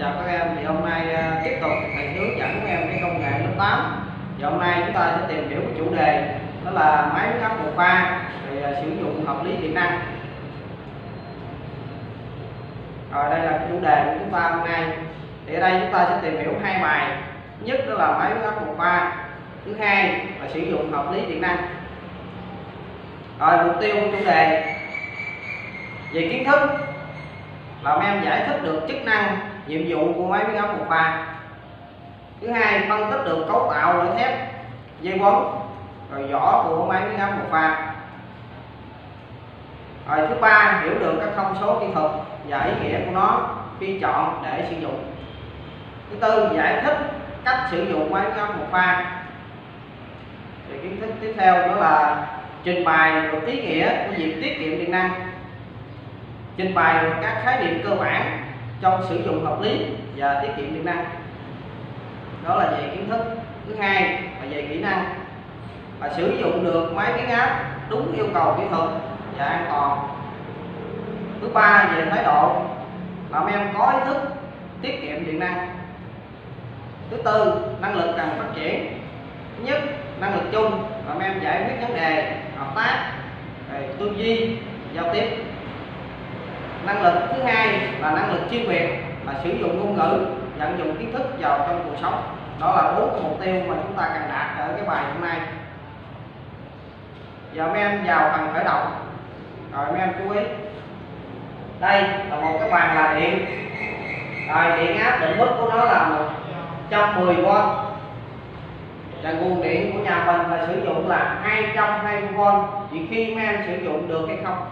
chào các em. Thì hôm nay tiếp tục thầy hướng dẫn các em cái công nghệ lớp 8. Thì hôm nay chúng ta sẽ tìm hiểu cái chủ đề đó là máy biến áp một pha thì sử dụng hợp lý điện năng. Rồi đây là cái chủ đề của chúng ta hôm nay. Thì ở đây chúng ta sẽ tìm hiểu hai bài. Thứ nhất đó là máy biến áp một pha, thứ hai là sử dụng hợp lý điện năng. Rồi mục tiêu của chủ đề về kiến thức là em giải thích được chức năng, nhiệm vụ của máy biến áp một pha. Thứ hai, phân tích được cấu tạo loại thép, dây quấn, rồi vỏ của máy biến áp một pha. Rồi thứ ba, hiểu được các thông số kỹ thuật và ý nghĩa của nó khi chọn để sử dụng. Thứ tư, giải thích cách sử dụng máy biến áp một pha. Thì kiến thức tiếp theo đó là trình bày được ý nghĩa của việc tiết kiệm điện năng, trình bày được các khái niệm cơ bản trong sử dụng hợp lý và tiết kiệm điện năng. Đó là về kiến thức. Thứ hai là về kỹ năng, và sử dụng được máy biến áp đúng yêu cầu kỹ thuật và an toàn. Thứ ba về thái độ, làm em có ý thức tiết kiệm điện năng. Thứ tư, năng lực cần phát triển. Thứ nhất, năng lực chung, làm em giải quyết vấn đề, hợp tác, tư duy, giao tiếp. Năng lực thứ hai là năng lực chuyên biệt, là sử dụng ngôn ngữ, vận dụng kiến thức vào trong cuộc sống. Đó là 4 mục tiêu mà chúng ta cần đạt ở cái bài hôm nay. Giờ mấy em vào phần khởi động. Rồi mấy em chú ý, đây là một cái bàn là điện. Rồi điện áp định mức của nó là 110V, và nguồn điện của nhà mình là sử dụng là 220V. Chỉ khi mấy em sử dụng được hay không?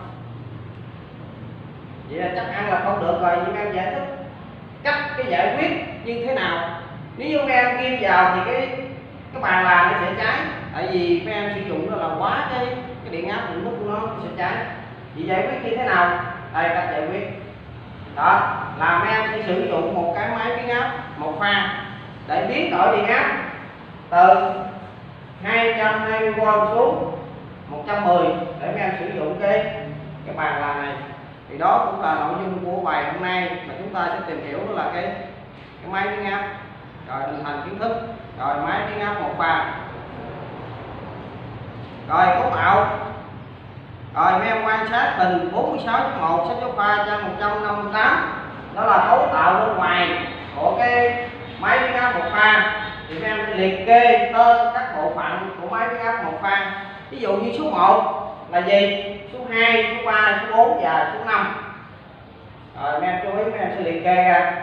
Vậy là chắc ăn là không được rồi. Nhưng em giải thích cách cái giải quyết như thế nào. Nếu như mấy em kim vào thì cái bàn là nó sẽ cháy, tại vì mấy em sử dụng nó là quá cái điện áp định mức của nó sẽ cháy. Vậy giải quyết như thế nào? Đây cách giải quyết. Đó là mấy em sẽ sử dụng một cái máy biến áp một pha để biến đổi điện áp từ 220V xuống 110 để mấy em sử dụng cái bàn là này. Thì đó cũng là nội dung của bài hôm nay mà chúng ta sẽ tìm hiểu, đó là cái máy biến áp. Rồi hình thành kiến thức, rồi máy biến áp một pha, rồi cấu tạo. Rồi mấy em quan sát hình 46.1 sách giáo khoa trang 158, đó là cấu tạo bên ngoài của cái máy biến áp một pha. Thì mấy em liệt kê tên các bộ phận của máy biến áp một pha. Ví dụ như số 1 là gì, số 2, số 3, số 4 và số 5. Rồi mấy em chú ý, mấy em sẽ liệt kê ra.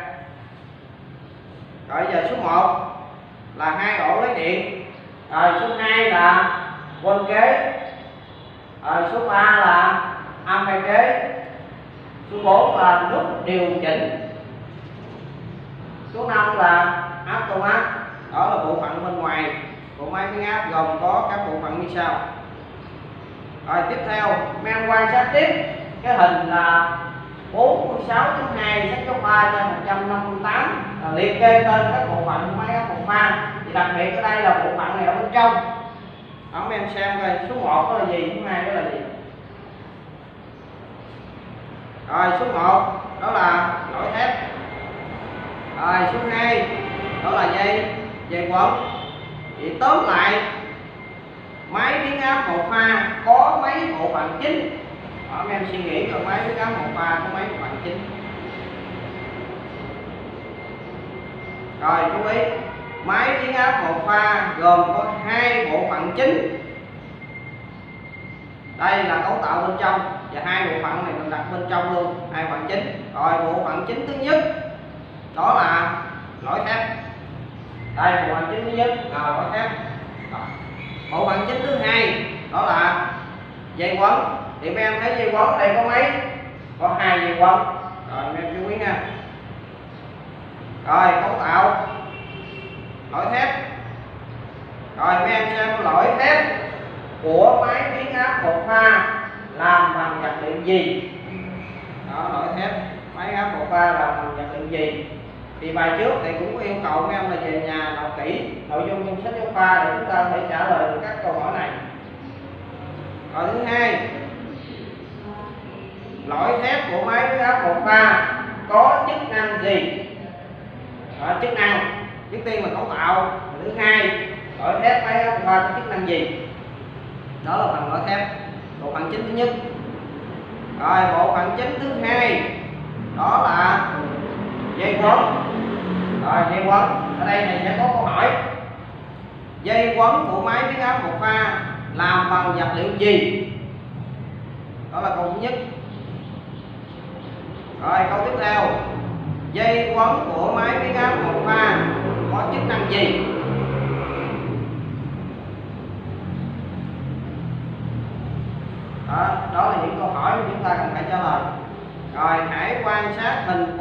Rồi giờ số 1 là 2 ổ lấy điện. Rồi số 2 là quân kế. Rồi số 3 là âm hai kế. Số 4 là nút điều chỉnh. Số 5 là automat. Đó là bộ phận bên ngoài của máy biến áp, gồm có các bộ phận như sau. Rồi tiếp theo mấy em quan sát tiếp cái hình là 46.2 sách giáo khoa trang 158, liệt kê tên các bộ phận của máy áp một pha. Thì đặc biệt ở đây là bộ phận này ở bên trong. Đó mấy em xem coi, số 1 đó là gì, số 2 đó là gì. Rồi số 1 đó là lõi thép. Rồi số 2 đó là dây quấn. Vậy tóm lại, máy biến áp một pha có mấy bộ phận chính. Đó, mấy em suy nghĩ rồi, máy biến áp một pha có mấy bộ phận chính. Rồi chú ý, máy biến áp một pha gồm có 2 bộ phận chính. Đây là cấu tạo bên trong, và 2 bộ phận này mình đặt bên trong luôn, 2 phần chính. Rồi bộ phận chính thứ nhất đó là lõi thép. Đây bộ phận chính thứ nhất là lõi thép. Bộ phận chính thứ hai đó là dây quấn. Thì mấy em thấy dây quấn ở đây có mấy? Có 2 dây quấn. Rồi mấy em chú ý nha. Rồi cấu tạo lõi thép. Rồi mấy em xem lõi thép của máy biến áp một pha làm bằng vật liệu gì. Đó, lõi thép máy biến áp một pha làm bằng vật liệu gì. Thì bài trước thì cũng có yêu cầu mấy em là về nhà đọc kỹ nội dung trong sách giáo khoa để chúng ta có thể trả lời được các câu hỏi này. Rồi thứ hai, lõi thép của máy biến áp một pha có chức năng gì. Chức năng trước tiên là cấu tạo, thứ hai lõi thép máy áp pha có chức năng gì, đó là phần lõi thép, bộ phận chính thứ nhất. Rồi bộ phận chính thứ hai đó là dây quấn. Rồi dây quấn ở đây này sẽ có câu hỏi: dây quấn của máy biến áp một pha làm bằng vật liệu gì? Đó là câu thứ nhất. Rồi câu tiếp theo: dây quấn của máy biến áp một pha có chức năng gì? Đó là những câu hỏi mà chúng ta cần phải trả lời. Rồi hãy quan sát hình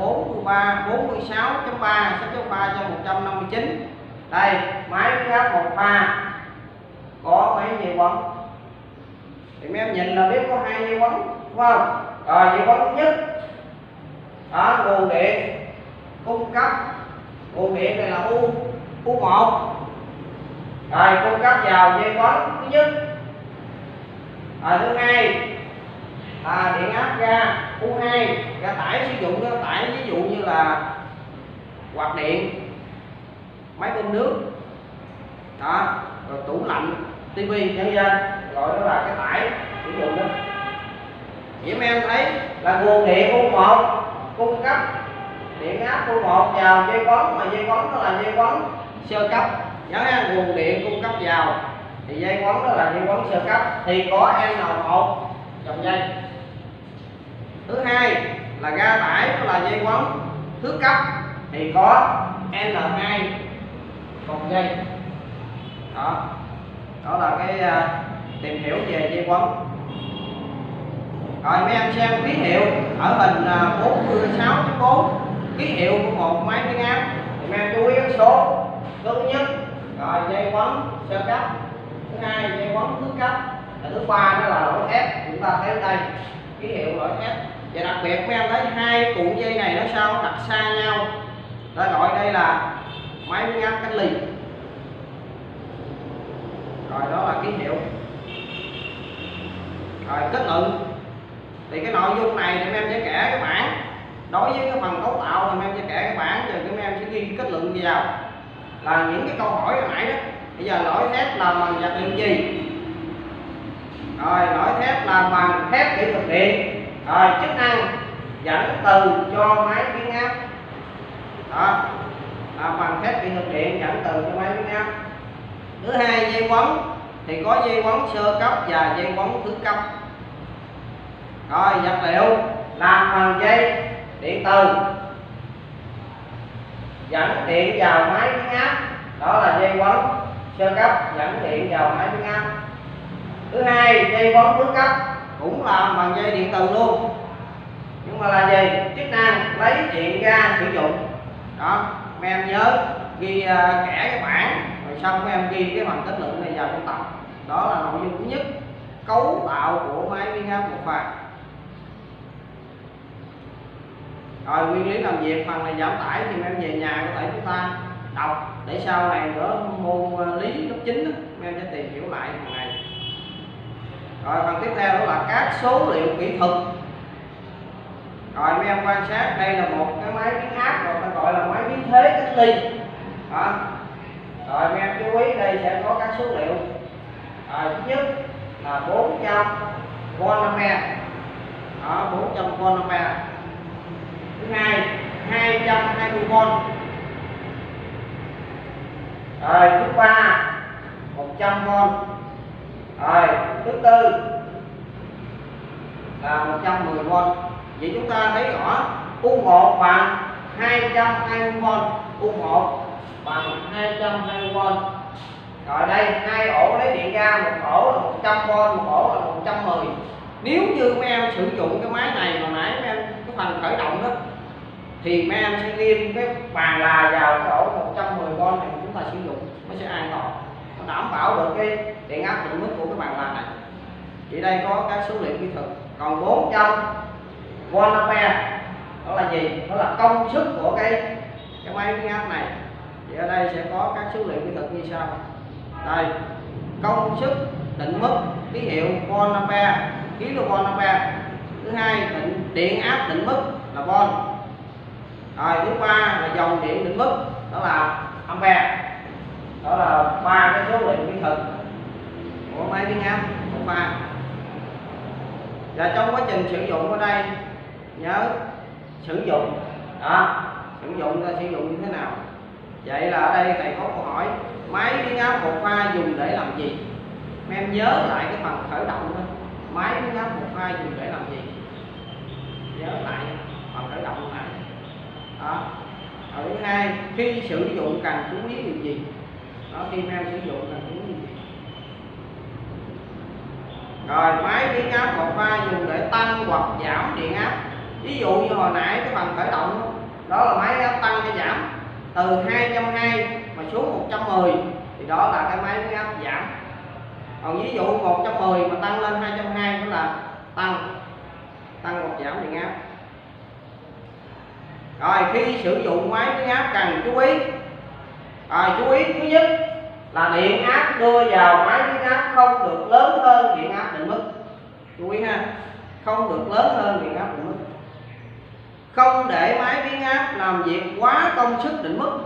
46.3 sách giáo khoa cho 159. Đây, máy biến áp một pha có mấy dây quấn? Thì mấy em nhìn là biết có 2 dây quấn, đúng không? Rồi dây quấn thứ nhất đó, nguồn điện cung cấp, nguồn điện này là U1. Rồi cung cấp vào dây quấn thứ nhất. Rồi thứ hai là điện áp ga U2, ga tải sử dụng ga tải ví dụ như là quạt điện, máy bơm nước đó, rồi tủ lạnh, tivi nhân dân, gọi đó là cái tải sử dụng đó. Vậy mấy em thấy là nguồn điện U1 cung cấp điện áp U1 vào dây quấn, mà dây quấn đó là dây quấn sơ cấp. Nhớ ha, nguồn điện cung cấp vào thì dây quấn đó là dây quấn sơ cấp, thì có N1 dòng dây. Thứ hai là ga tải, đó là dây quấn thứ cấp, thì có N2 vòng dây. Đó là cái tìm hiểu về dây quấn. Rồi mấy em xem ký hiệu ở hình 46.4, ký hiệu của một máy biến áp thì mấy em chú ý cái số thứ nhất. Rồi dây quấn sơ cấp, thứ hai dây quấn thứ cấp, và thứ ba đó là lõi thép. Chúng ta thấy ở đây ký hiệu lõi thép. Và đặc biệt mấy em thấy hai cuộn dây này nó sao đặt xa nhau, ta gọi đây là máy biến áp cách ly. Rồi đó là ký hiệu. Rồi kết luận thì cái nội dung này thì em sẽ kể các bạn, đối với cái phần cấu tạo thì em sẽ kể các bạn, rồi các em sẽ ghi kết luận vào là những cái câu hỏi hồi nãy đó. Bây giờ lõi thép làm bằng vật liệu gì? Rồi lõi thép làm bằng thép kỹ thuật điện. Rồi chức năng dẫn từ cho máy biến áp, đó làm bằng thép kỹ thuật điện dẫn từ cho máy biến áp. Thứ hai dây quấn thì có dây quấn sơ cấp và dây quấn thứ cấp. Rồi vật liệu làm bằng dây điện từ dẫn điện vào máy biến áp, đó là dây quấn sơ cấp dẫn điện vào máy biến áp. Thứ hai dây quấn thứ cấp cũng làm bằng dây điện từ luôn, nhưng mà là gì? Chức năng lấy điện ra sử dụng. Đó mấy em nhớ ghi kẻ cái bảng, rồi xong mấy em ghi cái phần kết luận này vào trong tập. Đó là nội dung thứ nhất, cấu tạo của máy biến áp một pha. Rồi nguyên lý làm việc phần này giảm tải thì em về nhà có thể chúng ta đọc để sau này nữa môn lý lớp 9 em sẽ tìm hiểu lại phần này. Rồi phần tiếp theo đó là các số liệu kỹ thuật. Rồi mấy em quan sát đây là một cái máy biến áp, rồi ta gọi là máy biến thế cách ly. Đó. Rồi mấy em chú ý đây sẽ có các số liệu. Rồi thứ nhất là 400V. Đó 400V. Thứ hai 220V. Rồi thứ ba 100V. Rồi thứ tư là 110V. Vậy chúng ta thấy rõ U1 bằng 220V, U1 bằng 220V. Rồi đây hai ổ lấy điện ra, một ổ là 100V, một ổ là 110. Nếu như mấy em sử dụng cái máy này hồi nãy mấy em cái phần khởi động đó thì mấy em sẽ ghim cái bàn là vào cái ổ 110V này chúng ta sử dụng nó sẽ an toàn, nó đảm bảo được cái điện áp định mức của cái bàn là này. Chỉ đây có các số liệu kỹ thuật. Còn 400V đó là gì? Đó là công suất của cái máy biến áp này. Thì ở đây sẽ có các số liệu kỹ thuật như sau. Đây, công suất định mức ký hiệu V kV. Thứ hai điện áp định mức là V. Rồi thứ ba là dòng điện định mức, đó là ampere. Đó là ba cái số liệu kỹ thuật của máy biến áp một pha. Và trong quá trình sử dụng ở đây nhớ sử dụng đó, sử dụng ta sử dụng như thế nào. Vậy là ở đây thầy có câu hỏi máy biến áp một pha dùng để làm gì. Mấy em nhớ lại cái phần khởi động thôi. Máy biến áp một pha dùng để làm gì, nhớ lại phần khởi động lại đó. Rồi thứ hai, khi sử dụng cần chú ý điều gì đó, khi em sử dụng cần chú ý điều gì. Rồi máy biến áp một pha dùng để tăng hoặc giảm điện áp. Ví dụ như hồi nãy cái phần khởi động đó là máy áp tăng hay giảm từ 220 mà xuống 110 thì đó là cái máy biến áp giảm. Còn ví dụ 110 mà tăng lên 220 đó là tăng hoặc giảm điện áp. Rồi khi sử dụng máy biến áp cần chú ý. Rồi chú ý thứ nhất là điện áp đưa vào máy biến áp không được lớn hơn điện áp định mức. Chú ý ha, không được lớn hơn điện áp định mức. Không để máy biến áp làm việc quá công suất định mức.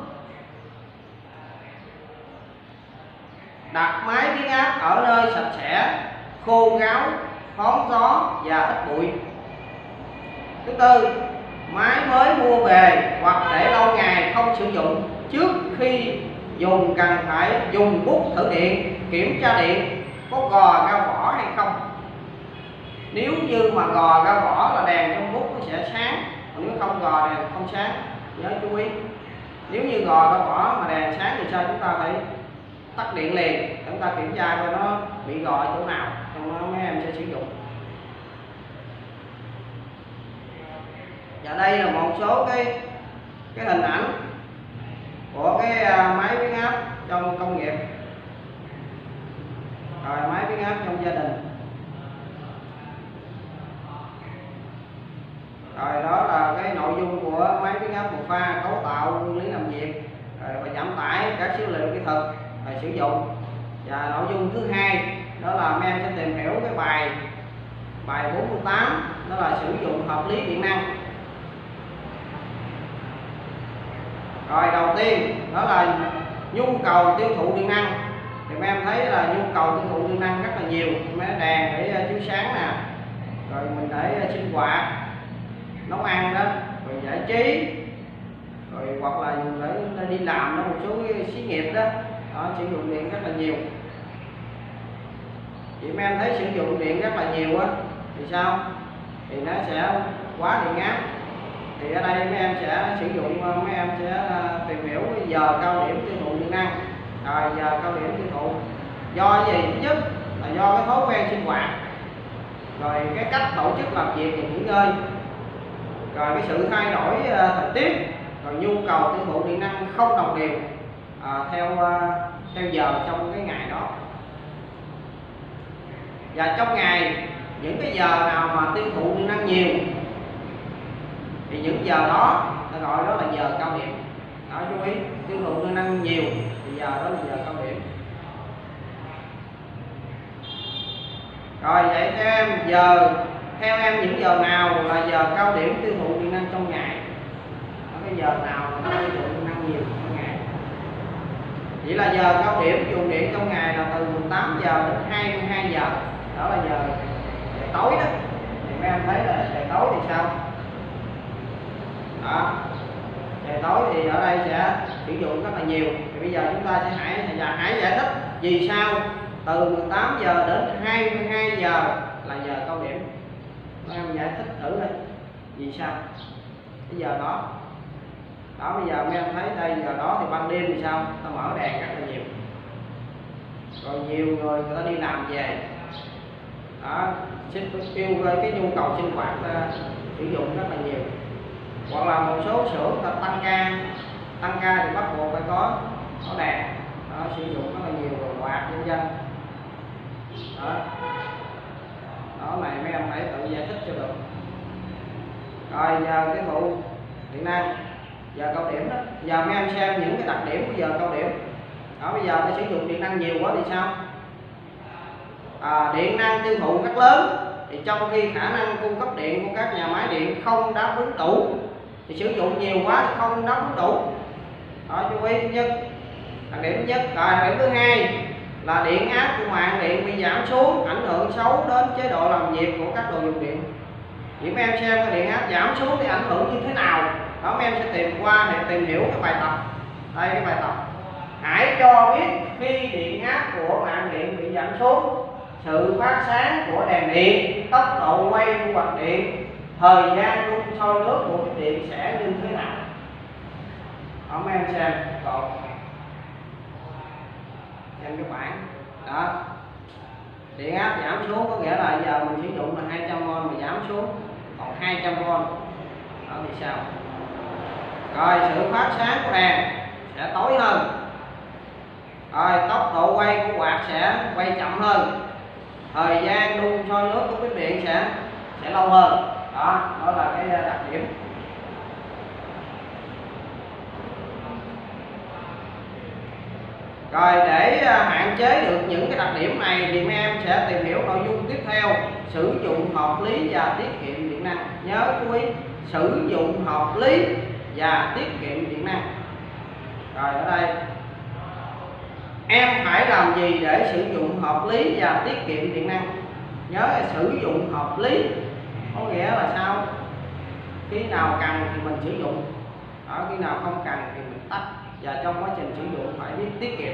Đặt máy biến áp ở nơi sạch sẽ, khô ráo, thoáng gió và ít bụi. Thứ tư, máy mới mua về hoặc để lâu ngày không sử dụng, trước khi dùng cần phải dùng bút thử điện, kiểm tra điện có gò ra vỏ hay không. Nếu như mà gò ra vỏ là đèn trong bút nó sẽ sáng, còn nếu không gò đèn không sáng. Nhớ chú ý, nếu như gò ra vỏ mà đèn sáng thì sao, chúng ta phải tắt điện liền, chúng ta kiểm tra coi nó bị gò ở chỗ nào, trong đó mấy em sẽ sử dụng. Và đây là một số cái hình ảnh của cái máy biến áp trong công nghiệp, rồi máy biến áp trong gia đình. Rồi đó là cái nội dung của máy biến áp một pha, cấu tạo, nguyên lý làm việc, rồi và giảm tải các số liệu kỹ thuật và sử dụng. Và nội dung thứ hai đó là mấy em sẽ tìm hiểu cái bài 48, đó là sử dụng hợp lý điện năng. Rồi đầu tiên đó là nhu cầu tiêu thụ điện năng. Thì mấy em thấy là nhu cầu tiêu thụ điện năng rất là nhiều. Mấy đèn để chiếu sáng nè, rồi mình để sinh hoạt, nấu ăn đó, rồi giải trí, rồi hoặc là dùng để đi làm đó, một số cái xí nghiệp đó, sử dụng điện rất là nhiều. Thì mấy em thấy sử dụng điện rất là nhiều á thì sao? Thì nó sẽ quá điện áp. Thì ở đây mấy em sẽ sử dụng, mấy em sẽ tìm hiểu giờ cao điểm tiêu thụ điện năng. Rồi giờ cao điểm tiêu thụ do gì? Thứ nhất là do cái thói quen sinh hoạt, rồi cái cách tổ chức làm việc và nghỉ ngơi, rồi cái sự thay đổi thời tiết, rồi nhu cầu tiêu thụ điện năng không đồng đều theo giờ trong cái ngày đó. Và trong ngày, những cái giờ nào mà tiêu thụ điện năng nhiều thì những giờ đó ta gọi đó là giờ cao điểm. Đó, chú ý, tiêu thụ điện năng nhiều thì giờ đó là giờ cao điểm. Rồi vậy theo em những giờ nào là giờ cao điểm tiêu thụ điện năng trong ngày? Ở cái giờ nào là tiêu thụ điện năng nhiều trong ngày? Vậy là giờ cao điểm dùng điện trong ngày là từ 18 giờ đến 22 giờ. Đó là giờ tối đó. Thì mấy em thấy là trời tối thì sao? Đó, trời tối thì ở đây sẽ sử dụng rất là nhiều. Thì bây giờ chúng ta sẽ hãy giải thích vì sao từ 18 giờ đến 22 giờ là giờ cao điểm. Mấy em giải thích thử đi, vì sao cái giờ đó. Đó, bây giờ mấy em thấy đây giờ đó thì ban đêm thì sao? Ta mở đèn rất là nhiều, rồi nhiều người ta đi làm về đó, kêu cái nhu cầu sinh hoạt ta sử dụng rất là nhiều. Hoặc là một số xưởng ta tăng ca thì bắt buộc phải có đèn đó, sử dụng rất là nhiều, rồi quạt vân vân. Đó này mấy em phải tự giải thích cho được. Rồi giờ tiêu thụ điện năng giờ cao điểm đó, giờ mấy em xem những cái đặc điểm của giờ cao điểm. Đó, bây giờ ta sử dụng điện năng nhiều quá thì sao? Điện năng tiêu thụ rất lớn thì trong khi khả năng cung cấp điện của các nhà máy điện không đáp ứng đủ thì sử dụng nhiều quá thì không đáp ứng đủ. Đó, chú ý thứ nhất, đặc điểm thứ nhất. Rồi đặc điểm thứ hai là điện áp của mạng điện bị giảm xuống, ảnh hưởng xấu đến chế độ làm việc của các đồ dùng điện. Vậy mấy em xem cái điện áp giảm xuống thì ảnh hưởng như thế nào, đó mấy em sẽ tìm qua để tìm hiểu cái bài tập. Đây cái bài tập, hãy cho biết khi điện áp của mạng điện bị giảm xuống, sự phát sáng của đèn điện, tốc độ quay của quạt điện, thời gian đun sôi nước của cái điện sẽ như thế nào. Đó mấy em xem cột, xem cái bảng đó. Điện áp giảm xuống có nghĩa là giờ mình sử dụng là 200V mà giảm xuống còn 200V. Đó thì sao? Rồi sự phát sáng của đèn sẽ tối hơn. Rồi tốc độ quay của quạt sẽ quay chậm hơn. Thời gian đun sôi nước của bếp điện sẽ lâu hơn. Đó là cái đặc điểm. Rồi để hạn chế được những cái đặc điểm này thì mấy em sẽ tìm hiểu nội dung tiếp theo, sử dụng hợp lý và tiết kiệm điện năng. Nhớ chú ý, sử dụng hợp lý và tiết kiệm điện năng. Rồi ở đây em phải làm gì để sử dụng hợp lý và tiết kiệm điện năng? Nhớ là sử dụng hợp lý có nghĩa là sao? Khi nào cần thì mình sử dụng, ở khi nào không cần thì mình tắt, và trong quá trình sử dụng phải biết tiết kiệm.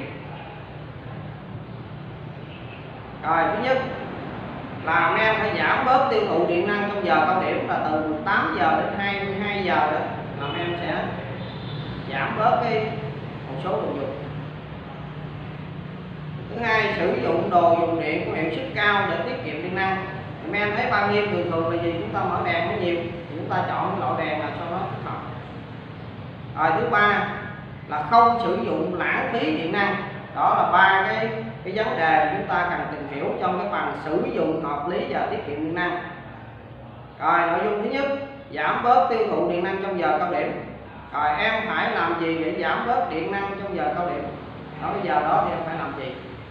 Rồi thứ nhất là em phải giảm bớt tiêu thụ điện năng trong giờ cao điểm là từ 18 giờ đến 22 giờ đó, làm em sẽ giảm bớt một số đồ dùng. Thứ hai, sử dụng đồ dùng điện có hiệu suất cao để tiết kiệm điện năng. Thì mấy em thấy ban đêm thường thường là gì? Chúng ta mở đèn nó nhiều thì chúng ta chọn cái loại đèn là cho nó thích hợp. Rồi thứ ba là không sử dụng lãng phí điện năng. Đó là ba cái vấn đề chúng ta cần tìm hiểu trong cái phần sử dụng hợp lý và tiết kiệm điện năng. Rồi nội dung thứ nhất, giảm bớt tiêu thụ điện năng trong giờ cao điểm. Rồi em phải làm gì để giảm bớt điện năng trong giờ cao điểm? Đó, bây giờ đó thì em phải làm gì?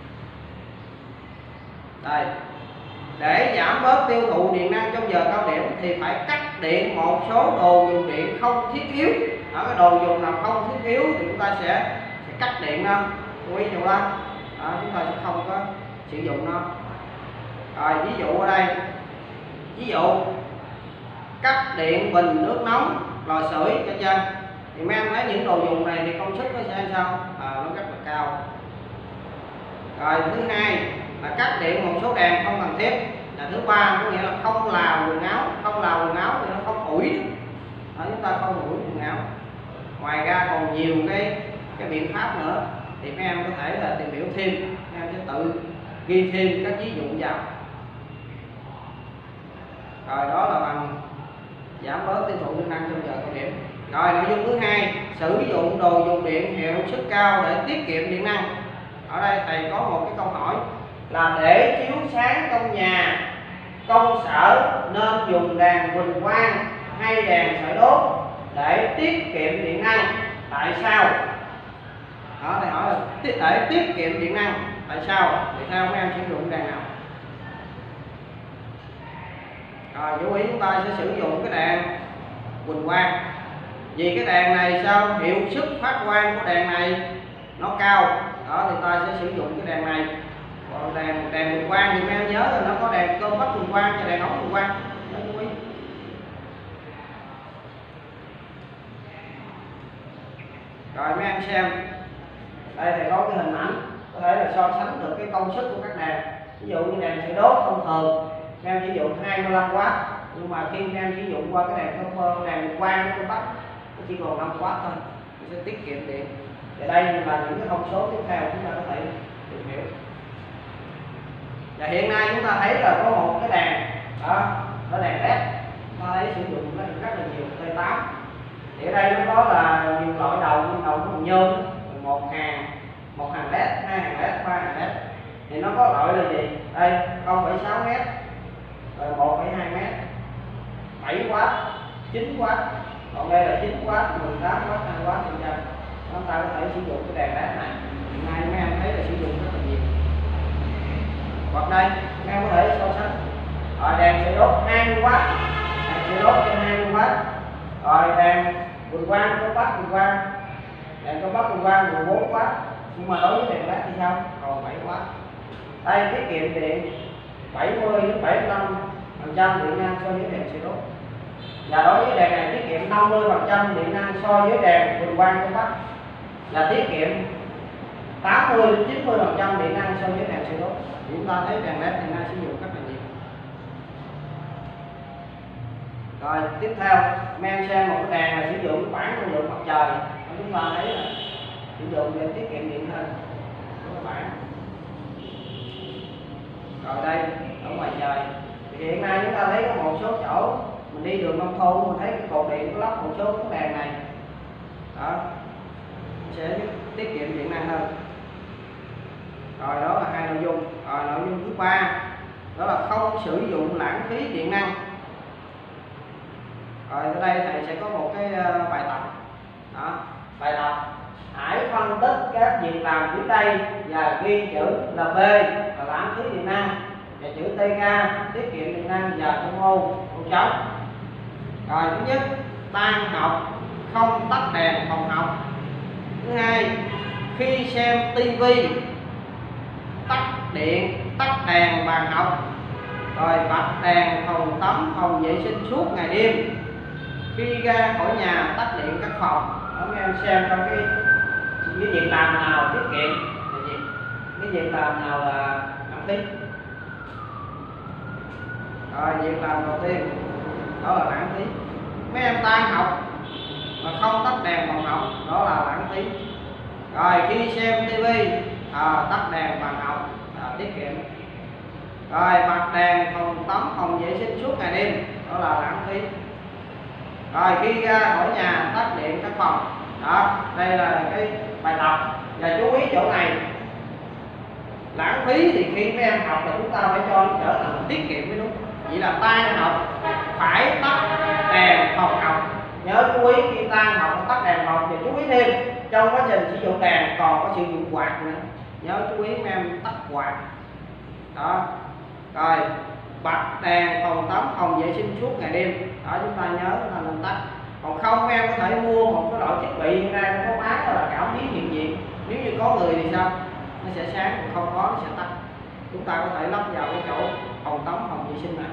Đây, để giảm bớt tiêu thụ điện năng trong giờ cao điểm thì phải cắt điện một số đồ dùng điện không thiết yếu. Ở cái đồ dùng nào không thiết yếu thì chúng ta sẽ cắt điện nó. Chú ý cho đó. Chúng ta sẽ không có sử dụng nó. Rồi ví dụ ở đây, ví dụ cắt điện bình nước nóng, lò sưởi cho dân. Thì mấy em thấy những đồ dùng này thì công suất nó sẽ sao? Nó rất là cao. Rồi thứ hai là cắt điện một số đèn không cần thiết. Là thứ ba có nghĩa là không lào quần áo, không lào quần áo thì nó không ủi. Chúng ta không ủi quần áo. Ngoài ra còn nhiều cái biện pháp nữa thì mấy em có thể là tìm hiểu thêm, mấy em sẽ tự ghi thêm các ví dụ vào. Rồi đó là bằng giảm bớt tiêu thụ điện năng trong giờ cao điểm. Rồi nội dung thứ hai, sử dụng đồ dùng điện hiệu suất cao để tiết kiệm điện năng. Ở đây thầy có một cái câu hỏi là để chiếu sáng trong nhà, công sở nên dùng đèn huỳnh quang hay đèn sợi đốt để tiết kiệm điện năng. Tại sao? Đó, thầy hỏi là để tiết kiệm điện năng. Tại sao? Thì theo mấy em sử dụng đèn nào? Rồi chú ý chúng ta sẽ sử dụng cái đèn huỳnh quang. Vì cái đèn này sao? Hiệu suất phát quang của đèn này nó cao. Đó thì ta sẽ sử dụng cái đèn này. Còn đèn huỳnh quang thì mấy em nhớ là nó có đèn cơm bắp huỳnh quang và đèn ống huỳnh quang. Nhớ chú ý. Rồi mấy em xem. Đây thầy có cái hình ảnh có thể là so sánh được cái công suất của các đèn. Ví dụ như đèn sợi đốt thông thường mấy em sử dụng 25W, nhưng mà khi mấy em sử dụng qua cái đèn huỳnh quang cơm bắp nó chỉ còn 5W thôi, nó sẽ tiết kiệm điện. Và đây là những cái thông số tiếp theo chúng ta có thể tìm hiểu. Và hiện nay chúng ta thấy là có một cái đèn đó, nó đèn led, ta thấy sử dụng nó rất là nhiều, T8. Thì ở đây nó có là nhiều loại đầu bằng nhôm, một hàng led, hai hàng led, ba hàng led. Thì nó có loại là gì? Đây 0,6m, rồi 1,2m, 7W, 9W, còn đây là 9W, 18W, 2W trên chân. Chúng ta có thể sử dụng cái đèn led này. Hiện nay mấy em thấy là sử dụng rất là nhiều. Hoặc đây mấy em có thể so sánh đèn sợi đốt 20W, đèn sợi đốt trên 20W, Rồi đèn quỳnh quang compact quỳnh quang, đèn compact quỳnh quang 14W, nhưng mà đối với đèn led thì sao? Còn 7W. Đây tiết kiệm điện 70 đến 75% điện năng so với đèn xì đốt. Và đối với đèn này tiết kiệm 50% điện năng so với đèn quỳnh quang compact, và tiết kiệm 80 đến 90% điện năng so với đèn xì đốt. Chúng ta thấy đèn led hiện nay sử dụng rất là nhiều. Rồi tiếp theo men sang một cái đèn là sử dụng bản năng lượng mặt trời. Chúng ta thấy là sử dụng để tiết kiệm điện hơn các bạn. Rồi đây ở ngoài trời thì hiện nay chúng ta thấy có một số chỗ mình đi đường nông thôn mình thấy cái cột điện có lắp một số cái đèn này đó, sẽ tiết kiệm điện năng hơn. Rồi đó là hai nội dung. Rồi nội dung thứ ba đó là không sử dụng lãng phí điện năng. Rồi ở đây thầy sẽ có một cái bài tập đó. Bài tập hãy phân tích các việc làm dưới đây và ghi chữ là B là lãng phí điện năng và chữ TK tiết kiệm điện năng và trong ô trống. Rồi thứ nhất, tan học không tắt đèn phòng học. Thứ hai, khi xem tivi tắt điện tắt đèn bàn học. Rồi bật đèn phòng tắm phòng vệ sinh suốt ngày đêm. Khi ra khỏi nhà tắt điện các phòng. Đó, mấy em xem trong cái việc làm nào tiết kiệm là gì, cái việc làm nào là lãng phí. Rồi việc làm đầu tiên đó là lãng phí. Mấy em tan học mà không tắt đèn phòng học đó là lãng phí. Rồi khi xem tivi tắt đèn bàn học tiết kiệm. Rồi bật đèn phòng tắm phòng vệ sinh suốt ngày đêm đó là lãng phí. Rồi khi ra khỏi nhà tắt điện các phòng. Đó, đây là cái bài tập. Và chú ý chỗ này, lãng phí thì khi mấy em học là chúng ta phải cho nó trở thành tiết kiệm mới đúng. Vậy là tan học phải tắt đèn phòng học. Nhớ chú ý khi tan học tắt đèn phòng. Và chú ý thêm trong quá trình sử dụng đèn còn có sử dụng quạt nữa. Nhớ chú ý mấy em tắt quạt. Đó. Rồi bật đèn phòng tắm phòng vệ sinh suốt ngày đêm. Đó, chúng ta nhớ là mình tắt. Còn không em có thể mua một cái loại thiết bị hiện nay nó có bán là cảm biến hiện diện. Nếu như có người thì sao? Nó sẽ sáng, còn không có nó sẽ tắt. Chúng ta có thể lắp vào cái chỗ phòng tắm phòng vệ sinh này.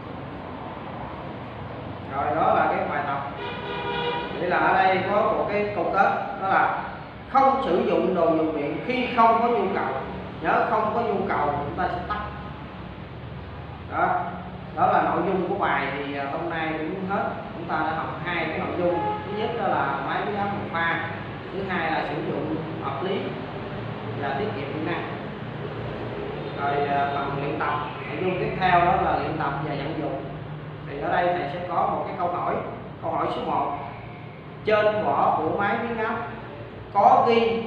Rồi đó là cái bài tập. Vậy là ở đây có một cái câu kết đó là không sử dụng đồ dùng điện khi không có nhu cầu. Nhớ không có nhu cầu chúng ta sẽ tắt. Đó, đó là nội dung của bài thì hôm nay cũng hết. Chúng ta đã học hai cái nội dung. Thứ nhất đó là máy biến áp một pha. Thứ hai là sử dụng hợp lý và tiết kiệm điện năng. Rồi phần luyện tập, nội dung tiếp theo đó là luyện tập và vận dụng. Thì ở đây thầy sẽ có một cái câu hỏi. Câu hỏi số 1. Trên vỏ của máy biến áp có ghi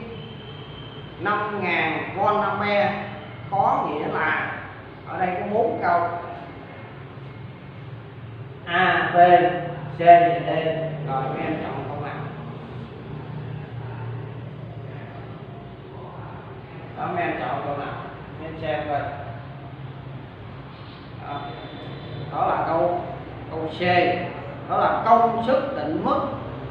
5000V có nghĩa là, ở đây có 4 câu A, B, C và D. Rồi mấy em chọn câu nào. Đó, mấy em chọn câu nào, mấy em xem coi. Đó là câu C. Đó là công suất định mức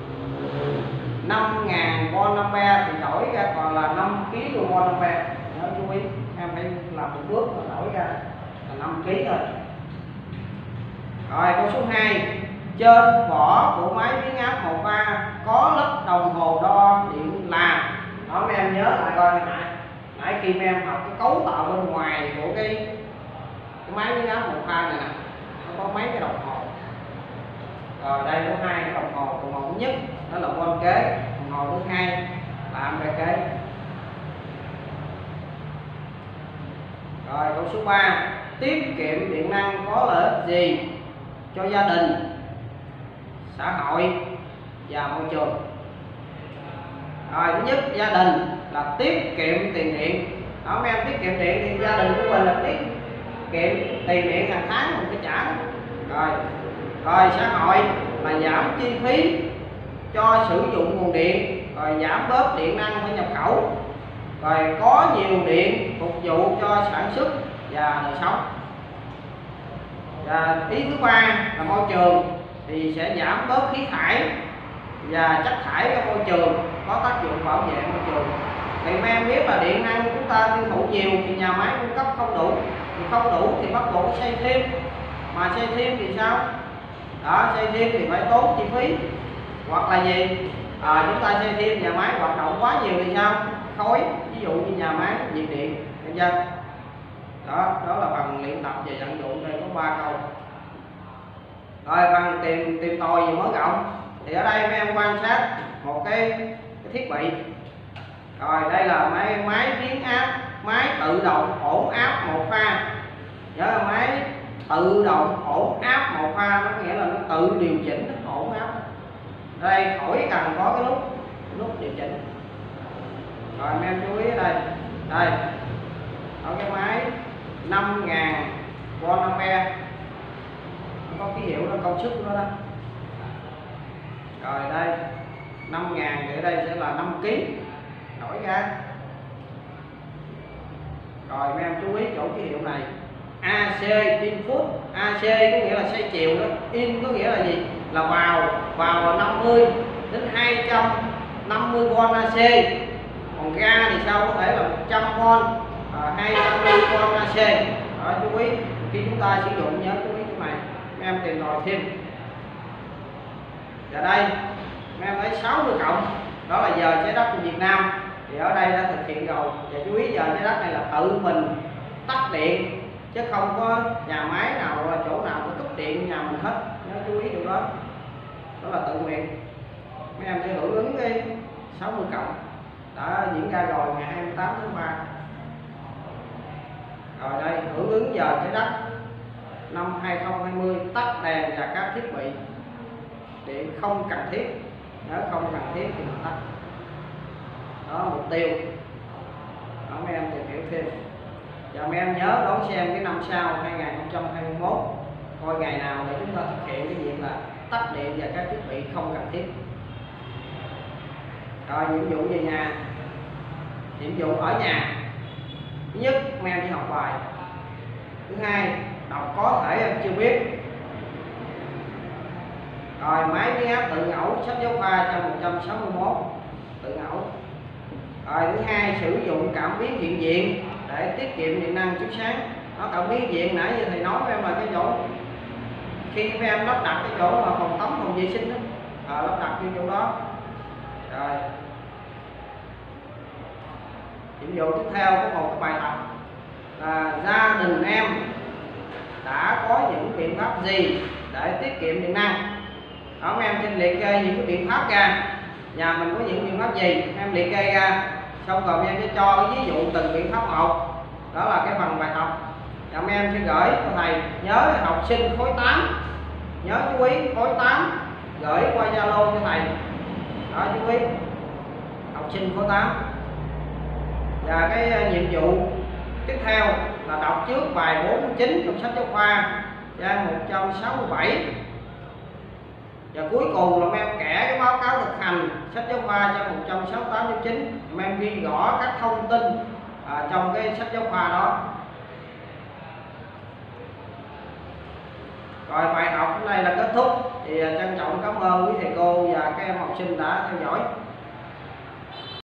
5000V thì đổi ra còn là 5 kV. Nhớ chú ý, em phải làm một bước mà đổi ra là 5 kg thôi. Rồi câu số 2. Trên vỏ của máy biến áp một pha có lắp đồng hồ đo điện là. Đó, mấy em nhớ lại coi nãy khi mấy em học cái cấu tạo bên ngoài của cái máy biến áp một pha này nè, nó có mấy cái đồng hồ. Rồi đây có 2 cái đồng hồ. Đồng hồ thứ nhất đó là von kế, đồng hồ thứ hai là ampere kế. Rồi câu số 3. Tiết kiệm điện năng có lợi ích gì cho gia đình, xã hội và môi trường? Rồi thứ nhất, gia đình là tiết kiệm tiền điện. Đó, mấy em tiết kiệm điện thì gia đình của mình là tiết kiệm tiền điện hàng tháng mình phải trả. Rồi xã hội là giảm chi phí cho sử dụng nguồn điện, rồi giảm bớt điện năng phải nhập khẩu, rồi có nhiều điện phục vụ cho sản xuất và đời sống. Và ý thứ ba là môi trường thì sẽ giảm bớt khí thải và chất thải ra môi trường, có tác dụng bảo vệ môi trường. Thì mấy em biết là điện năng chúng ta tiêu thụ nhiều thì nhà máy cung cấp không đủ, thì không đủ thì bắt buộc xây thêm, mà xây thêm thì sao? Đó, xây thêm thì phải tốn chi phí, hoặc là gì? Chúng ta xây thêm nhà máy hoạt động quá nhiều thì sao? Khói, ví dụ như nhà máy nhiệt điện, được chưa? Đó là phần luyện tập về vận dụng, đây có 3 câu. Rồi phần tìm tòi về mở rộng thì ở đây mấy em quan sát một cái thiết bị. Rồi đây là máy biến áp, máy tự động ổn áp một pha. Nhớ là máy tự động ổn áp một pha, nó nghĩa là nó tự điều chỉnh nó ổn áp. Đây khỏi cần có cái nút điều chỉnh. Rồi mấy em chú ý ở đây. Đây. Ở cái máy 5000V, có ký hiệu nó công suất đó. Rồi đây 5000 thì ở đây sẽ là 5 kg đổi ra. Rồi mấy em chú ý chỗ ký hiệu này, AC input, AC có nghĩa là xoay chiều đó, in có nghĩa là gì? Là vào là 50 đến 250V AC. Còn ra thì sao? Có thể là 100V, 250V AC. Đó, chú ý khi chúng ta sử dụng nhớ chú ý cái này, mấy em tìm tòi thêm. Và đây mấy em thấy 60 cộng, đó là giờ trái đất của Việt Nam, thì ở đây đã thực hiện rồi. Và chú ý giờ trái đất này là tự mình tắt điện, chứ không có nhà máy nào là chỗ nào có cúp điện nhà mình hết, nhớ chú ý điều đó. Đó là tự nguyện. Mấy em sẽ hưởng ứng cái 60 cộng đã diễn ra rồi ngày 28 tháng 3. Rồi đây hưởng ứng giờ trái đất năm 2020, tắt đèn và các thiết bị điện không cần thiết, nếu không cần thiết thì mình tắt. Đó mục tiêu. Đó mấy em tìm hiểu thêm. Và mấy em nhớ đón xem cái năm sau 2021 coi ngày nào để chúng ta thực hiện cái việc là tắt điện và các thiết bị không cần thiết. Rồi nhiệm vụ về nhà. Nhiệm vụ ở nhà. Thứ nhất, mấy em đi học bài. Thứ hai, đọc có thể em chưa biết. Rồi máy biến áp tự ngẫu, sách giáo khoa cho 161 tự ngẫu. Rồi thứ hai, sử dụng cảm biến hiện diện để tiết kiệm điện năng chiếu sáng. Nó cảm biến hiện diện nãy giờ thầy nói với em là cái chỗ khi các em lắp đặt cái chỗ mà phòng tắm, phòng vệ sinh đó, lắp đặt như chỗ đó. Rồi nhiệm vụ tiếp theo có một cái bài tập là gia đình em đã có những biện pháp gì để tiết kiệm điện năng. Đó mấy em xin liệt kê những cái biện pháp ra, nhà mình có những biện pháp gì em liệt kê ra, xong rồi em sẽ cho cái ví dụ từng biện pháp một. Đó là cái phần bài tập. Và mấy em sẽ gửi cho thầy. Nhớ học sinh khối 8, nhớ chú ý khối 8 gửi qua Zalo cho thầy. Đó chú ý học sinh khối 8. Và cái nhiệm vụ tiếp theo là đọc trước bài 49 trong sách giáo khoa trang 167. Và cuối cùng là mấy em kẻ cái báo cáo thực hành sách giáo khoa trang 168.9. Mấy em ghi rõ các thông tin trong cái sách giáo khoa đó. Rồi bài học hôm nay là kết thúc. Thì trân trọng cảm ơn quý thầy cô và các em học sinh đã theo dõi.